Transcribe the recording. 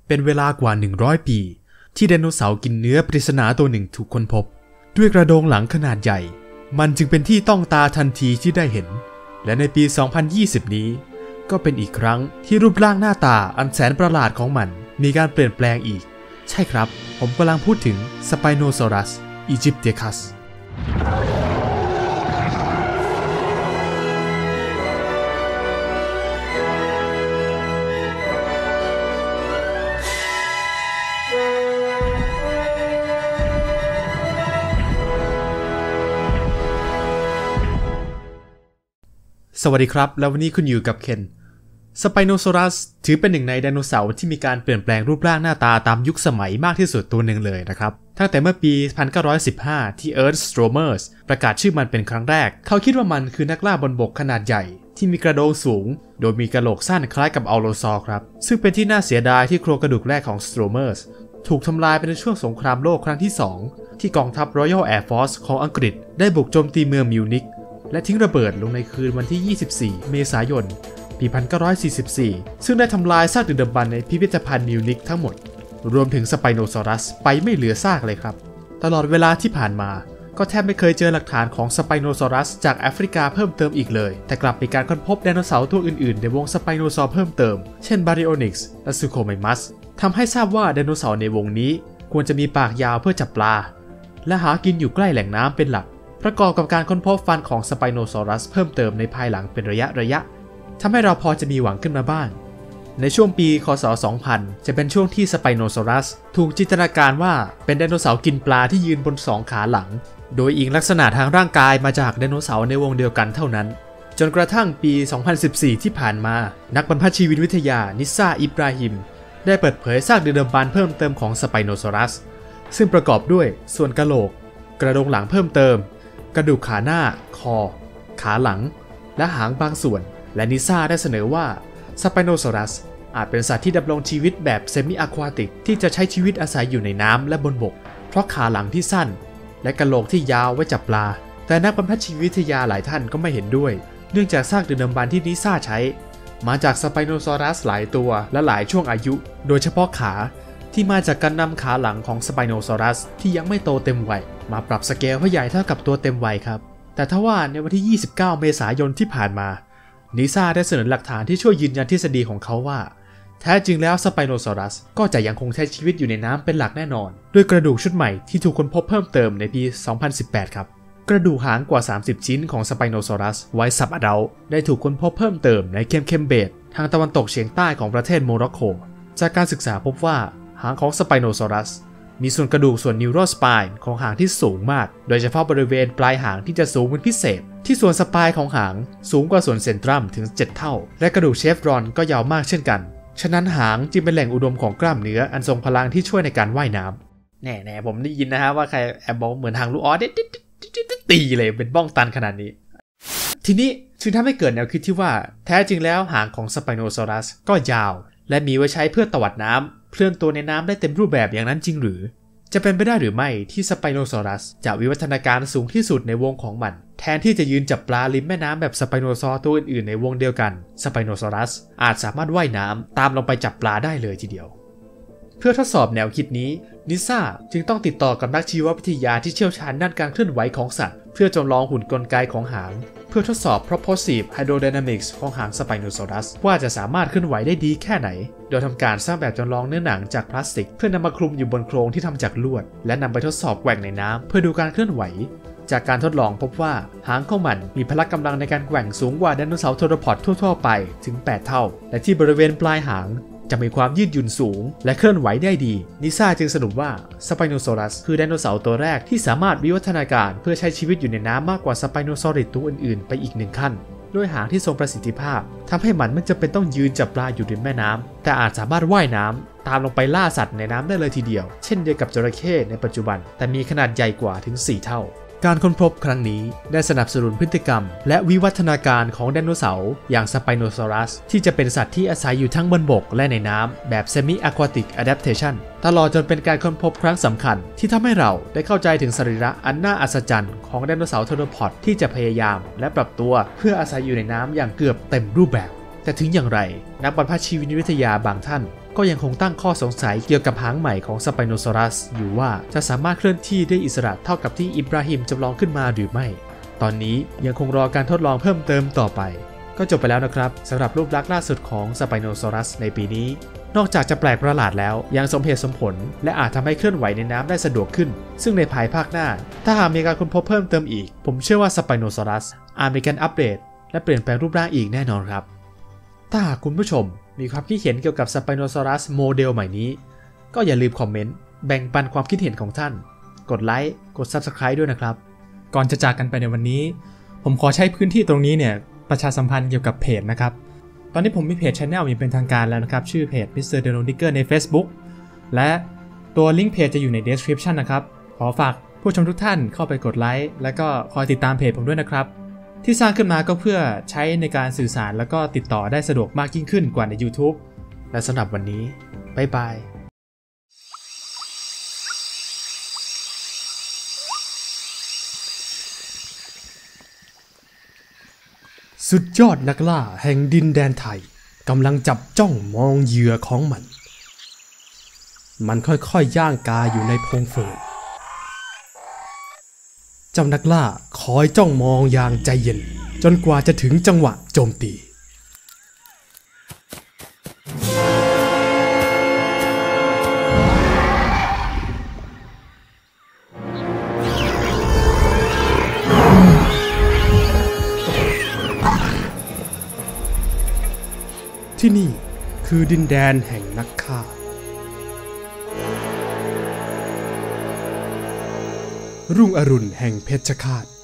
เป็นเวลากว่า100ปีที่ไดโนเสาร์กินเนื้อปริศนาตัวหนึ่งถูกค้นพบด้วยกระโดงหลังขนาดใหญ่มันจึงเป็นที่ต้องตาทันทีที่ได้เห็นและในปี 2020 นี้ก็เป็นอีกครั้งที่รูปร่างหน้าตาอันแสนประหลาดของมันมีการเปลี่ยนแปลงอีกใช่ครับผมกำลังพูดถึง Spinosaurus aegyptiacusสวัสดีครับแล้ววันนี้คุณอยู่กับเคนสไปโนซอรัสถือเป็นหนึ่งในไดโนเสาร์ที่มีการเปลี่ยนแปลงรูปร่างหน้าตาตามยุคสมัยมากที่สุดตัวหนึ่งเลยนะครับตั้งแต่เมื่อปี 1915 ที่เอิร์ธสโตรเมอร์สประกาศชื่อมันเป็นครั้งแรกเขาคิดว่ามันคือนักล่าบนบกขนาดใหญ่ที่มีกระโดงสูงโดยมีกระโหลกสั้นคล้ายกับอัลโลซอร์ครับซึ่งเป็นที่น่าเสียดายที่โครงกระดูกแรกของสโตรเมอร์สถูกทำลายไปในช่วงสงครามโลกครั้งที่ 2 ที่กองทัพ Royal Air Force ของอังกฤษได้บุกโจมตีเมืองมิวนิกและทิ้งระเบิดลงในคืนวันที่ 24 เมษายน ปี 1944 ซึ่งได้ทำลายซากดึกดำบรรพ์ในพิพิธภัณฑ์มิวนิกทั้งหมดรวมถึงสไปโนซอรัสไปไม่เหลือซากเลยครับตลอดเวลาที่ผ่านมาก็แทบไม่เคยเจอหลักฐานของสไปโนซอรัสจากแอฟริกาเพิ่มเติมอีกเลยแต่กลับมีการค้นพบไดโนเสาร์ตัวอื่นๆในวงสไปโนซอร์เพิ่มเติมเช่นบาริโอนิกส์และซูโคไมมัสทำให้ทราบว่าไดโนเสาร์ในวงนี้ควรจะมีปากยาวเพื่อจับปลาและหากินอยู่ใกล้แหล่งน้ำเป็นหลักประกอบกับการค้นพบฟันของสไปโนซอรัสเพิ่มเติมในภายหลังเป็นระยะทำให้เราพอจะมีหวังขึ้นมาบ้างในช่วงปีคศ 2000 จะเป็นช่วงที่สไปโนซอรัสถูกจินตนาการว่าเป็นไดโนเสาร์กินปลาที่ยืนบน2ขาหลังโดยอิงลักษณะทางร่างกายมาจากไดโนเสาร์ในวงเดียวกันเท่านั้นจนกระทั่งปี 2014 ที่ผ่านมานักบรรพชีววิทยานิซาอิบราฮิมได้เปิดเผยซากดึกดำบรรพ์เพิ่มเติมของสไปโนซอรัสซึ่งประกอบด้วยส่วนกะโหลกกระโดงหลังเพิ่มเติมกระดูกขาหน้าคอขาหลังและหางบางส่วนและนิซาได้เสนอว่าสไปโนซอรัสอาจเป็นสัตว์ที่ดำรงชีวิตแบบเซมิอะควาติกที่จะใช้ชีวิตอาศัยอยู่ในน้ำและบนบกเพราะขาหลังที่สั้นและกะโหลกที่ยาวไว้จับปลาแต่นักบรรพชีววิทยาหลายท่านก็ไม่เห็นด้วยเนื่องจากซากดึกดำบรรพ์ที่นิซาใช้มาจากสไปโนซอรัสหลายตัวและหลายช่วงอายุโดยเฉพาะขาที่มาจากการนำขาหลังของสไปโนซอรัสที่ยังไม่โตเต็มวัยมาปรับสเกลให้ใหญ่เท่ากับตัวเต็มวัยครับแต่ทว่าในวันที่ 29 เมษายนที่ผ่านมานิซาได้เสนอหลักฐานที่ช่วยยืนยันทฤษฎีของเขาว่าแท้จริงแล้วสไปโนซอรัสก็จะยังคงใช้ชีวิตอยู่ในน้ำเป็นหลักแน่นอนด้วยกระดูกชุดใหม่ที่ถูกค้นพบเพิ่มเติมในปี 2018 ครับกระดูกหางกว่า 30 ชิ้นของสไปโนซอรัสไว้ซับอดัลต์ได้ถูกค้นพบเพิ่มเติมในเคมเบตทางตะวันตกเฉียงใต้ของประเทศโมร็อกโกจากการศึกษาพบว่าหางของสไปโนซอรัสมีส่วนกระดูกส่วนนิวโรสปายของหางที่สูงมากโดยเฉพาะบริเวณปลายหางที่จะสูงเป็นพิเศษที่ส่วนสปายของหางสูงกว่าส่วนเซนทรัมถึง7 เท่าและกระดูกเชฟรอนก็ยาวมากเช่นกันฉะนั้นหางจึงเป็นแหล่งอุดมของกล้ามเนื้ออันทรงพลังที่ช่วยในการว่ายน้ำแน่ๆผมได้ยินนะฮะว่าใครแอบบอกเหมือนหางลูกออสตีเลยเป็นบ้องตันขนาดนี้ทีนี้จึงทำให้เกิดแนวคิดที่ว่าแท้จริงแล้วหางของสไปโนซอรัสก็ยาวและมีไว้ใช้เพื่อตวัดน้ำเคลื่อนตัวในน้ำได้เต็มรูปแบบอย่างนั้นจริงหรือจะเป็นไปได้หรือไม่ที่สไปโนซอรัสจะวิวัฒนาการสูงที่สุดในวงของมันแทนที่จะยืนจับปลาริมแม่น้ำแบบสไปโนซอร์ตัวอื่นๆในวงเดียวกันสไปโนซอรัสอาจสามารถว่ายน้ำตามลงไปจับปลาได้เลยทีเดียวเพื่อทดสอบแนวคิดนี้นิซาจึงต้องติดต่อกับนักชีววิทยาที่เชี่ยวชาญด้านการเคลื่อนไหวของสัตว์เพื่อจำลองหุ่นกลไกของหางเพื่อทดสอบ propulsive hydrodynamics ของหางสไปโนซอรัสว่าจะสามารถเคลื่อนไหวได้ดีแค่ไหนโดยทำการสร้างแบบจำลองเนื้อหนังจากพลาสติกเพื่อนำมาคลุมอยู่บนโครงที่ทำจากลวดและนำไปทดสอบแกว่งในน้ำเพื่อดูการเคลื่อนไหวจากการทดลองพบว่าหางของมันมีพละกำลังในการแกว่งสูงกว่าไดโนเสาร์เทอโรพอดทั่วๆไปถึง8 เท่าและที่บริเวณปลายหางจะมีความยืดหยุ่นสูงและเคลื่อนไหวได้ดีนิซาจึงสรุปว่าสไปโนซอรัสคือไดโนเสาร์ตัวแรกที่สามารถวิวัฒนาการเพื่อใช้ชีวิตอยู่ในน้ำมากกว่าสไปโนซอริดตัวอื่นๆไปอีก1 ขั้นด้วยหางที่ทรงประสิทธิภาพทำให้มันไม่จำเป็นต้องยืนจับปลาอยู่ริมแม่น้ำแต่อาจสามารถว่ายน้ำตามลงไปล่าสัตว์ในน้ำได้เลยทีเดียวเช่นเดียวกับจระเข้ในปัจจุบันแต่มีขนาดใหญ่กว่าถึง4 เท่าการค้นพบครั้งนี้ได้สนับสนุนพฤติกรรมและวิวัฒนาการของไดโนเสาร์อย่างสไปโนซอรัสที่จะเป็นสัตว์ที่อาศัยอยู่ทั้งบนบกและในน้ำแบบ Semi Aquatic Adaptation ตลอดจนเป็นการค้นพบครั้งสำคัญที่ทำให้เราได้เข้าใจถึงสรีระอันน่าอัศจรรย์ของไดโนเสาร์เทอโรพอดที่จะพยายามและปรับตัวเพื่ออาศัยอยู่ในน้ำอย่างเกือบเต็มรูปแบบแต่ถึงอย่างไรนักบรรพชีววิทยาบางท่านก็ยังคงตั้งข้อสงสัยเกี่ยวกับหางใหม่ของสไปโนซอรัสอยู่ว่าจะสามารถเคลื่อนที่ได้อิสระเท่ากับที่อิบราฮิมจำลองขึ้นมาหรือไม่ตอนนี้ยังคงรอการทดลองเพิ่มเติมต่อไปก็จบไปแล้วนะครับสำหรับรูปลักษณ์ล่าสุดของสไปโนซอรัสในปีนี้นอกจากจะแปลกประหลาดแล้วยังสมเหตุสมผลและอาจทำให้เคลื่อนไหวในน้ำได้สะดวกขึ้นซึ่งในภายภาคหน้าถ้าหากมีการค้นพบเพิ่มเติมอีกผมเชื่อว่าสไปโนซอรัสอาจมีการอัปเดตและเปลี่ยนแปลงรูปร่างอีกแน่นอนครับถ้าหากคุณผู้ชมมีความคิดเห็นเกี่ยวกับสไปโนซอรัสโมเดลใหม่นี้ก็อย่าลืมคอมเมนต์แบ่งปันความคิดเห็นของท่านกดไลค์กด Subscribe ด้วยนะครับก่อนจะจากกันไปในวันนี้ผมขอใช้พื้นที่ตรงนี้เนี่ยประชาสัมพันธ์เกี่ยวกับเพจนะครับตอนนี้ผมมีเพจ Channel อย่างเป็นทางการแล้วนะครับชื่อเพจ Mr. Dino Digger ใน Facebook และตัวลิงก์เพจจะอยู่ใน Description นะครับขอฝากผู้ชมทุกท่านเข้าไปกดไลค์และก็คอยติดตามเพจผมด้วยนะครับที่สร้างขึ้นมาก็เพื่อใช้ในการสื่อสารแล้วก็ติดต่อได้สะดวกมากยิ่งขึ้นกว่าใน YouTube และสำหรับวันนี้บ๊ายบายสุดยอดนักล่าแห่งดินแดนไทยกำลังจับจ้องมองเหยื่อของมันค่อยๆย่างกายอยู่ในพงเฟิร์นเจ้านักล่าคอยจ้องมองอย่างใจเย็นจนกว่าจะถึงจังหวะโจมตีที่นี่คือดินแดนแห่งนักฆ่ารุ่งอรุณแห่งเพชฌฆาต